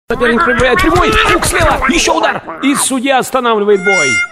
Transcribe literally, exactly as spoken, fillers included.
Соперник пробивает прямой, хук слева, еще удар. И судья останавливает бой.